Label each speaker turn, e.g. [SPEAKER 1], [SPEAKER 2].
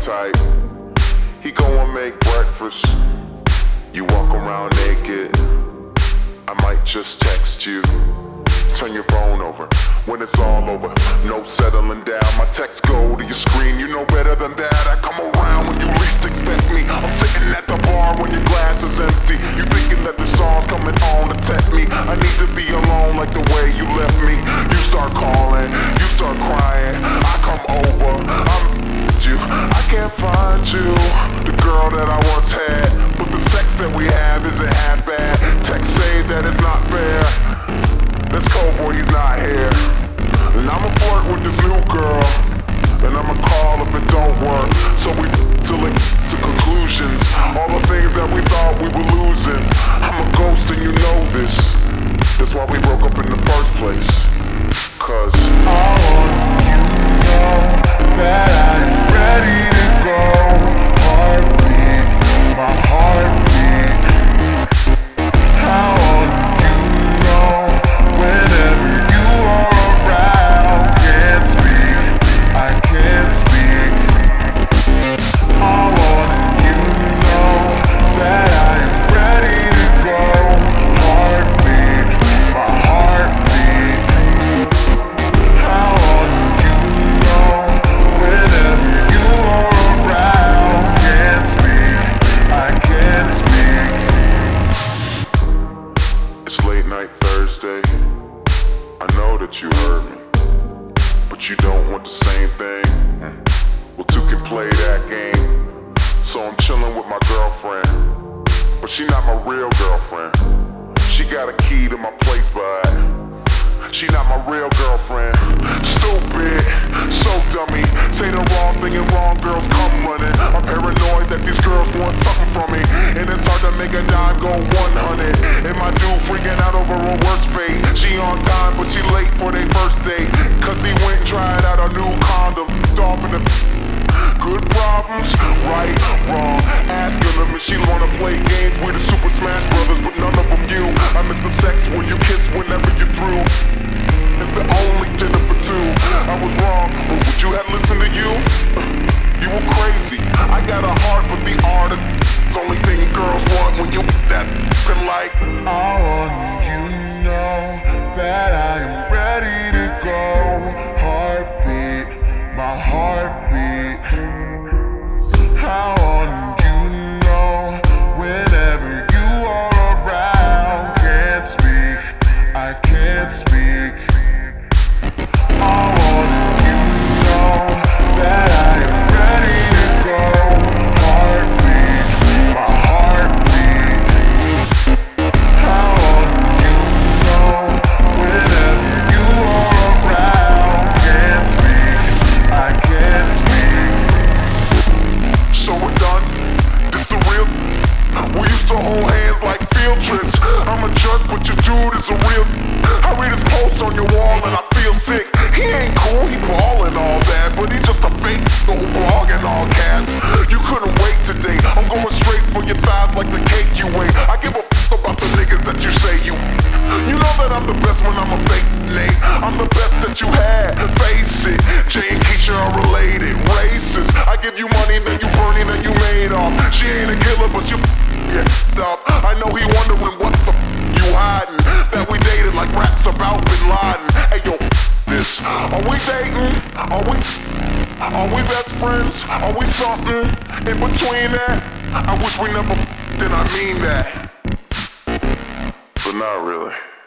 [SPEAKER 1] type. He go and make breakfast. You walk around naked. I might just text you. Turn your phone over when it's all over. No settling down. My texts go to your screen. You know better than that. I come around when you least expect me. I'm sitting at the bar when your glass is empty. You thinking that the song's coming on to tempt me. I need to be alone like the way you left me. You start calling, you start crying. I come over, you. I can't find you, the girl that I once had. But the sex that we have isn't half bad. Text say that it's not fair. This cold boy, he's not here. And I'ma flirt with this new girl. And I'ma call if it don't work. So we till it to conclusions. All the things that we thought we were losing. I'm a ghost and you know this. That's why we broke up in the first place. Cause I want you to know that I'm ready to go. Heartbeat, my heartbeat. I want you to know whenever you are around. Can't speak, I can't speak. I want you to know that I am ready to go. Heartbeat, my heartbeat. I want you to know whenever you are around. Can't speak, I can't speak. It's late night Thursday. I know that you heard me, but you don't want the same thing. Well, two can play that game. So I'm chilling with my girlfriend, but she not my real girlfriend. She got a key to my place, but she not my real girlfriend. Stupid, so dummy. Say the wrong thing and wrong girls come running. I'm paranoid that these girls want something from me, and it's hard to make a dime go 100. And my dude freaking out over a worst fate. She on time, but she late for their first date. Cause he went and tried out a new condom. Off in the good problems, right, wrong. Asking them if she wanna play games with the Super Smash Brothers, but none of them you. I miss the sex where you kiss whenever you're through. It's the only dinner for two. I was wrong, but would you have listened to you? You were crazy. I got a heart for the art. It's the only thing girls want when you that like. I want you to know that I am ready to go. Heartbeat, my heartbeat. I want you to know whenever you are around. Can't speak, I can't speak. I want you to know that I am ready to go. Heartbeat, my heartbeat. I want you to know whenever you are around. Can't speak, I can't speak. So we're done, this the real. We used to hold hands like field trips. I'm a jerk, but your dude is a real. I read his posts on your wall and I feel sick. He ain't cool, he ballin' all that, but he just a fake, no blogging all cats. You couldn't wait today, I'm going straight for your thighs like the cake you ate. I give a f about the niggas that you say you. You know that I'm the best when I'm a fake Nate. I'm the best that you had, face it. Jay and Keisha are related, racist. I give you money, then you burning, then you made off. She ain't a killer, but you get up. I know he wondering what the you hiding. That we dated like raps about Bin Laden. Hey yo, this. Are we dating? Are we best friends? Are we something in between that? I wish we never did I mean that. But not really.